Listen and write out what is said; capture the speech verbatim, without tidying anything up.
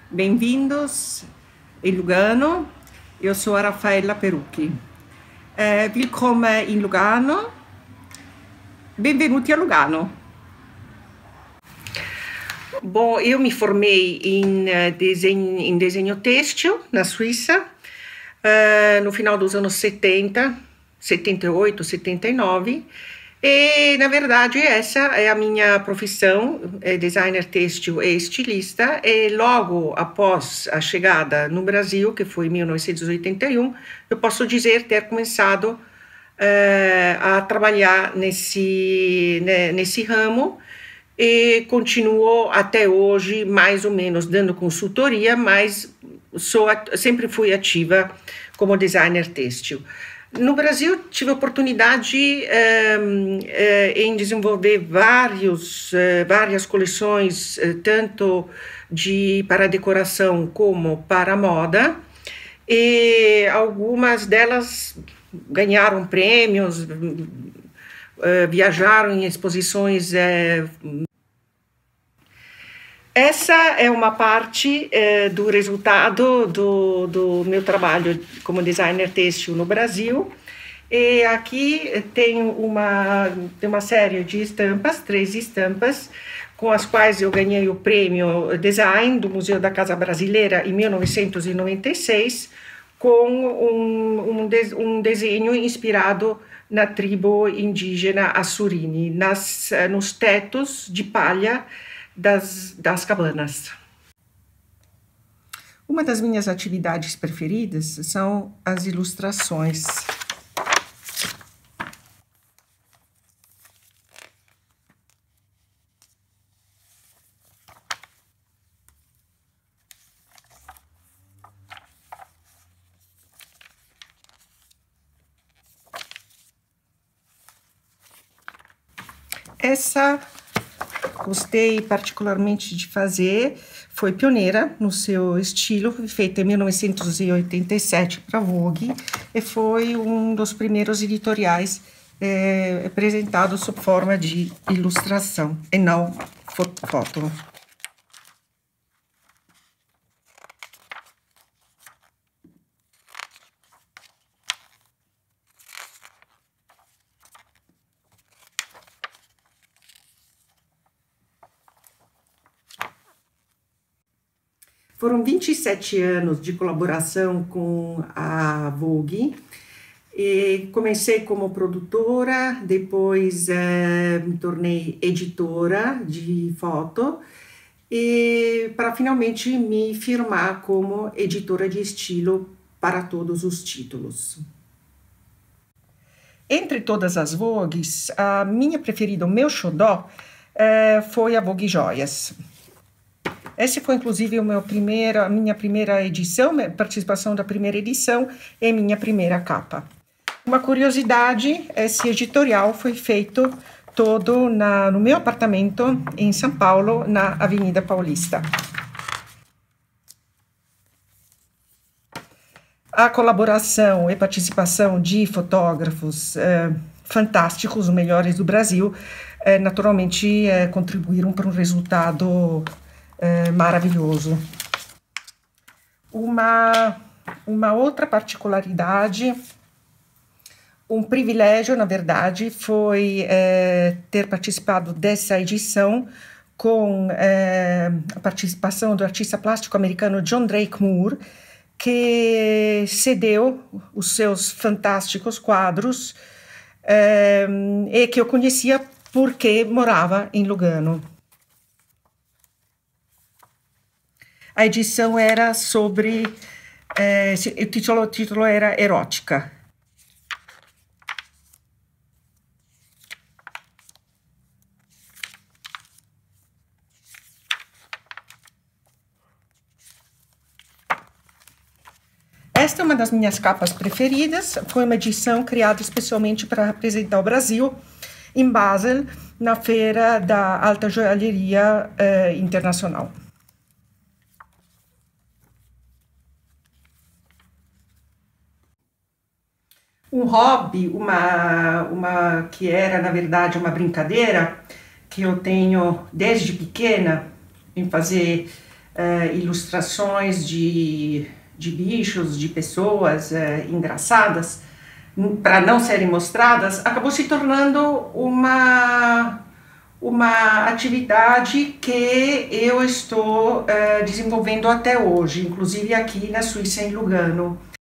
Bem-vindos em Lugano. Eu sou a Raffaella Perucchi. Eh, willkommen in Lugano. Benvenuti a Lugano. Bom, eu me formei em desenho, em desenho têxtil na Suíça uh, no final dos anos setenta, setenta e oito, setenta e nove. E, na verdade, essa é a minha profissão, é designer têxtil e estilista, e logo após a chegada no Brasil, que foi em mil novecentos e oitenta e um, eu posso dizer ter começado uh, a trabalhar nesse, né, nesse ramo, e continuo até hoje, mais ou menos, dando consultoria, mas sou, sempre fui ativa como designer têxtil. No Brasil, tive a oportunidade um, uh, em desenvolver vários, uh, várias coleções, uh, tanto de, para decoração como para moda, e algumas delas ganharam prêmios, uh, viajaram em exposições. Uh, Essa é uma parte eh, do resultado do, do meu trabalho como designer têxtil no Brasil. E aqui tem uma, tem uma série de estampas, três estampas, com as quais eu ganhei o prêmio Design do Museu da Casa Brasileira em mil novecentos e noventa e seis, com um, um, de, um desenho inspirado na tribo indígena Assurini, nas, nos tetos de palha Das, das cabanas. Uma das minhas atividades preferidas são as ilustrações. Essa gostei particularmente de fazer, foi pioneira no seu estilo, feita em mil novecentos e oitenta e sete para Vogue, e foi um dos primeiros editoriais é, apresentados sob forma de ilustração, e não foto. Foram vinte e sete anos de colaboração com a Vogue. E comecei como produtora, depois eh, me tornei editora de foto, e para finalmente me firmar como editora de estilo para todos os títulos. Entre todas as Vogues, a minha preferida, o meu xodó, eh, foi a Vogue Joias. Essa foi, inclusive, o meu primeira, a minha primeira edição, participação da primeira edição e minha primeira capa. Uma curiosidade, esse editorial foi feito todo na, no meu apartamento em São Paulo, na Avenida Paulista. A colaboração e participação de fotógrafos eh, fantásticos, os melhores do Brasil, eh, naturalmente eh, contribuíram para um resultado É, maravilhoso. Uma, uma outra particularidade, um privilégio, na verdade, foi é, ter participado dessa edição com é, a participação do artista plástico americano John Drake Moore, que cedeu os seus fantásticos quadros é, e que eu conhecia porque morava em Lugano. A edição era sobre, eh, o, título, o título era Erótica. Esta é uma das minhas capas preferidas, foi uma edição criada especialmente para representar o Brasil em Basel, na Feira da Alta Joalheria eh, Internacional. Um hobby, uma, uma, que era, na verdade, uma brincadeira que eu tenho desde pequena, em fazer uh, ilustrações de, de bichos, de pessoas uh, engraçadas, para não serem mostradas, acabou se tornando uma, uma atividade que eu estou uh, desenvolvendo até hoje, inclusive aqui na Suíça, em Lugano.